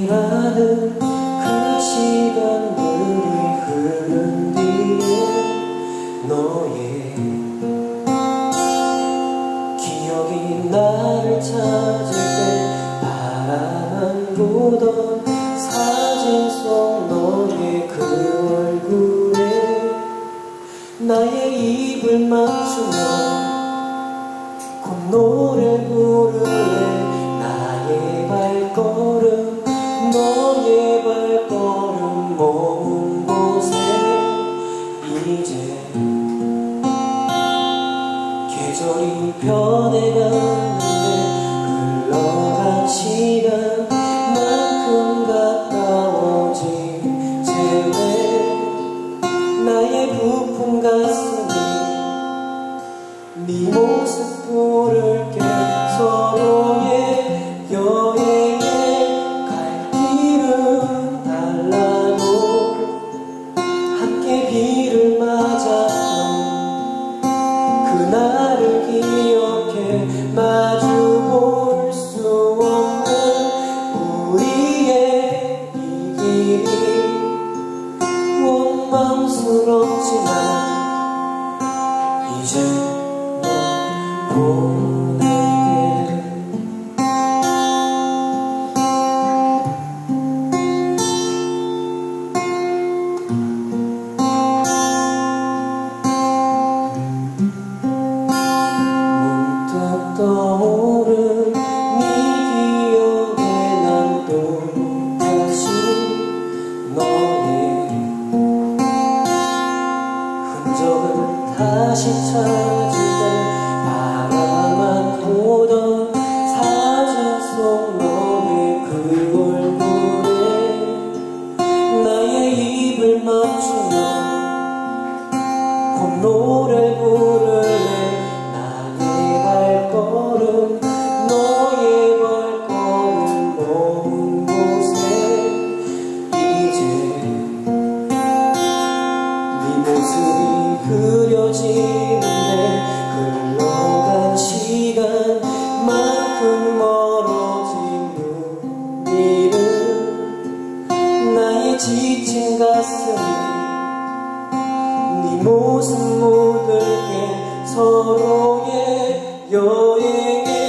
기억나는 그 시간들이 흐른 뒤에 너의 기억이 나를 찾을 때 바라만 보던 사진 속 너의 그 얼굴에 나의 입을 맞추며 곧 노래 부르네. 나의 발걸음 너의 발걸음 먼 곳에 이제 계절이 변해가는데 흘러간 시간만큼 가까워진 채왜 나의 부푼 가슴이 네 모습 부를게. 서로의 여행에 갈 길은 달라도 함께 비를 맞았던 그날을 기억해. 마주 볼 수 없는 우리의 이 길이 원망스럽지만 이제 너 보낼게. 문득 떠오른 네 기억에 난 또다시 너의 흔적을 다시 찾을 때 바라만 보던 사진 속 너의 그 얼굴에 나의 입을 맞추며 곧 노래 부를래. 나의 발걸음 너의 발걸음 먼 곳에 이제 네 모습이 그려지는데 흘러간 시간만큼 멀어진 눈길은 나의 지친 가슴이 네 모습 묻을게. 서로의 여행에